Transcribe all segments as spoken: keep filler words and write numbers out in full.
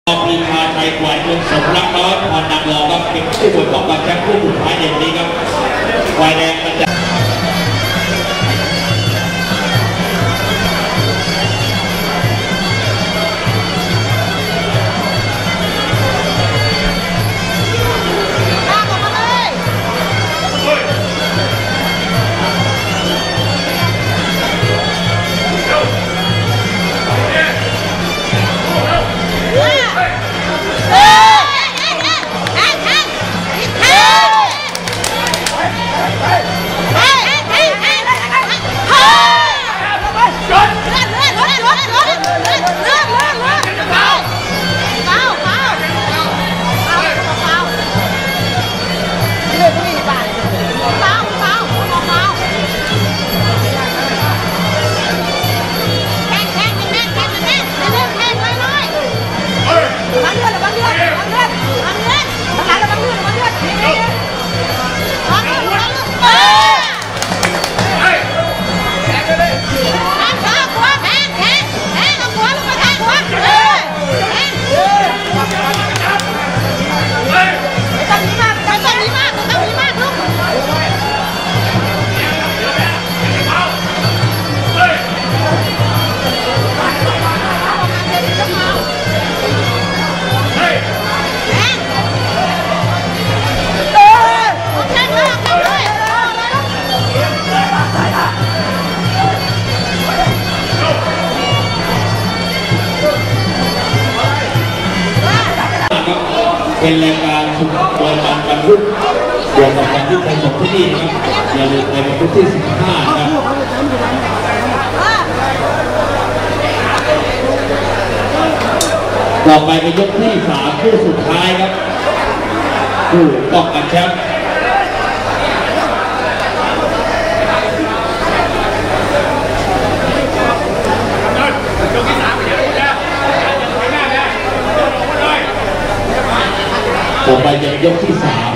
พีชาชัยกวาดเงินสมรักน้อยพรนางรองครับเป็นผู้บริหารแชมป์ผู้สุดท้ายเด่นนี้ครับไฟแดงมันจะเป็นรายการสุดโบราณบรรทุกรวมกับการที่ไปส่งที่นี่นะครับอย่าลืมในวันที่สิบห้านะครับต่อไปเป็นยกที่สามคู่สุดท้ายครับคู่ป้องกันแชมป์ต่อไปจะยกที่สาม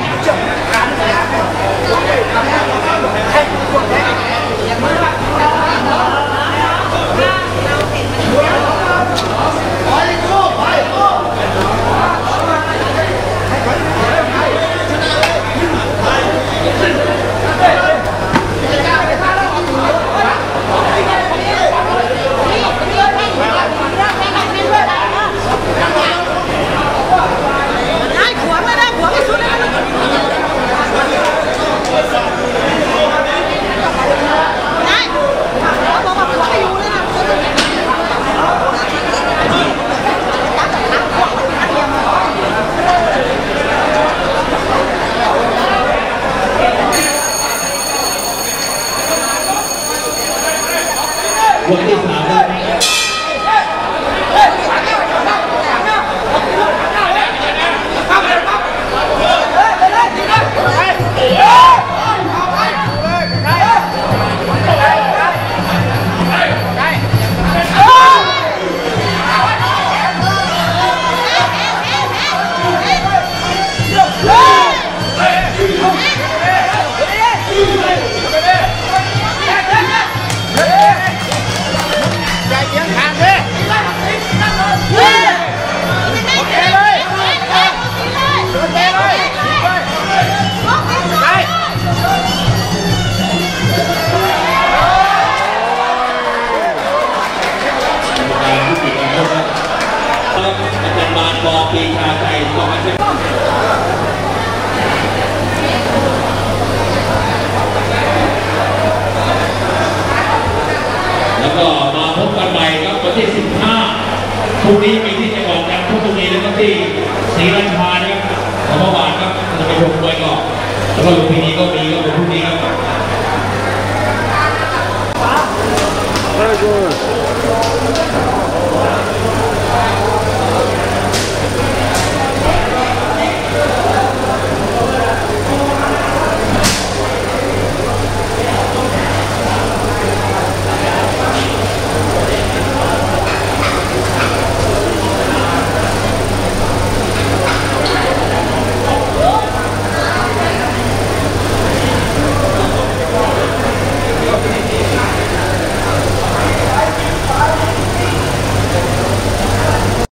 ยกที่สามครับบอปีชาใจสองเช่นแล้วก็มาพบกันใหม่ครับวันที่สิบห้าพรุ่งนี้มีที่จังหวัดจันทบุรีแล้วก็ที่ศรีราชานะครับของเมื่อวานครับจะไปชมมวยก่อนแล้วก็ลุมพินีก็มีก็เป็นพรุ่งนี้ครับ